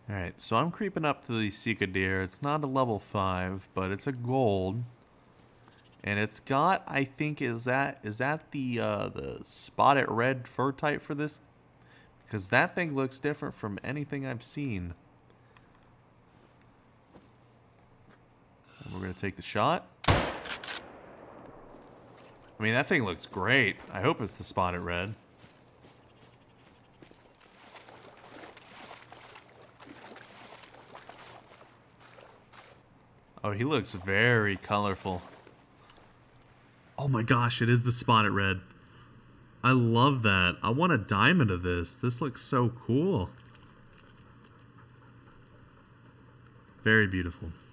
Alright, so I'm creeping up to the Sika deer. It's not a level 5, but it's a gold. And it's got, I think, is that the spotted red fur type for this? Because that thing looks different from anything I've seen. And we're going to take the shot. I mean, that thing looks great. I hope it's the spotted red. Oh, he looks very colorful. Oh my gosh, it is the spotted red. I love that. I want a diamond of this. This looks so cool. Very beautiful.